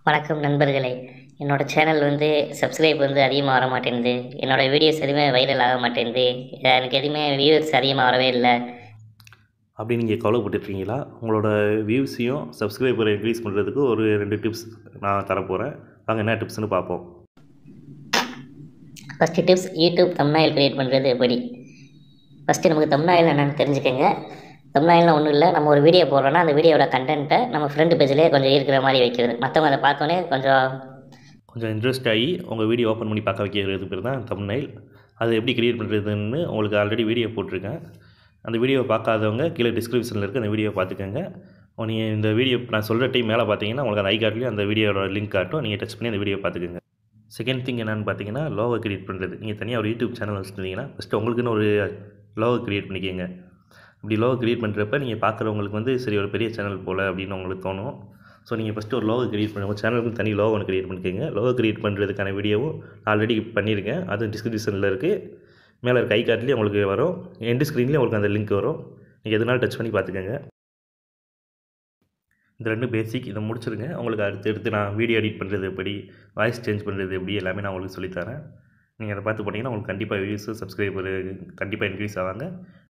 வணக்கம் நண்பர்களே. என்னோடய சேனல் சப்ஸ்கிரைப் அதிகமாக வர மாட்டேன்து. என்னோடய வீடியோஸ் எதுவுமே வைரல் ஆக மாட்டேன்து. எனக்கு எதுவுமே வியூவர்ஸ் அதிகமாக வரவே இல்லை. அப்படி நீங்கள் கவலைப்பட்டுருக்கீங்களா? உங்களோட வியூஸையும் சப்ஸ்கிரைபரை இன்க்ரீஸ் பண்ணுறதுக்கு ஒரு 2 டிப்ஸ் நான் தரப்போகிறேன். வாங்க என்ன டிப்ஸ்னு பார்ப்போம். First tips, YouTube thumbnail create பண்ணுறது எப்படி. ஃபஸ்ட்டு நமக்கு தம்ப்நெயில் என்னென்னு தெரிஞ்சுக்கோங்க. தம்ப்நெயில்னா ஒன்றும் இல்லை, நம்ம ஒரு வீடியோ போடுறோன்னா அந்த வீடியோட கண்டென்ட்டை நம்ம ஃப்ரண்ட் பேஜ்லேயே கொஞ்சம் இருக்கிற மாதிரி வைக்கிறது. மற்றவங்க அதை பார்த்தோன்னே கொஞ்சம் இன்ட்ரெஸ்ட் ஆகி உங்கள் வீடியோ ஓப்பன் பண்ணி பார்க்க வைக்கிறது பேர் தான் தம்ப்நெயில். அது எப்படி க்ரியேட் பண்ணுறதுன்னு உங்களுக்கு ஆல்ரெடி வீடியோ போட்டிருக்கேன். அந்த வீடியோவை பார்க்காதவங்க கீழே டிஸ்கிரிப்ஷனில் இருக்க அந்த வீடியோவை பார்த்துக்கோங்க. நீங்கள் இந்த வீடியோ நான் சொல்கிற டைம் மேலே பார்த்தீங்கன்னா உங்களுக்கு அந்த ஐ கார்ட்லேயும் அந்த வீடியோட லிங்க் காட்டும். நீங்கள் டச் பண்ணி அந்த வீடியோ பார்த்துக்கோங்க. செகண்ட் திங் என்னென்னு பார்த்தீங்கன்னா, லோகோ க்ரியேட் பண்ணுறது. நீங்கள் தனியாக ஒரு யூடியூப் சேனல் வச்சுருந்தீங்கன்னா ஃபஸ்ட்டு உங்களுக்குன்னு ஒரு லோகோ க்ரியேட் பண்ணிக்கோங்க. அப்படி லோகோ க்ரியேட் பண்ணுறப்ப நீங்கள் பார்க்குறவங்களுக்கு சரி ஒரு பெரிய சேனல் போல் அப்படின்னு உங்களுக்கு தோணும். ஸோ நீங்கள் ஃபஸ்ட்டு ஒரு லோகோ க்ரியேட் பண்ணுங்கள். உங்கள் சேனலுக்கு தனி லோகோ ஒன்று க்ரியேட் பண்ணிக்கோங்க. லோகோ க்ரியேட் பண்ணுறதுக்கான வீடியோவும் ஆல்ரெடி பண்ணியிருக்கேன். அது டிஸ்கிரிப்ஷனில் இருக்குது. மேலே இருக்க ஐ கார்ட்லேயும் உங்களுக்கு வரும். எண்டு ஸ்க்ரீன்லேயும் உங்களுக்கு அந்த லிங்க் வரும். நீங்கள் எதுனாலும் டச் பண்ணி பார்த்துக்கோங்க. இந்த 2 பேசிக் இதை முடிச்சிருங்க. உங்களுக்கு அடுத்து நான் வீடியோ எடிட் பண்ணுறது எப்படி, வாய்ஸ் சேஞ்ச் பண்ணுறது எப்படி எல்லாமே நான் உங்களுக்கு சொல்லித்தரேன். நீங்கள் அதை பார்த்து போட்டிங்கன்னா உங்களுக்கு கண்டிப்பாக வியூஸு சப்ஸ்கிரைபர் கண்டிப்பாக இன்க்ரீஸ் ஆவாங்க.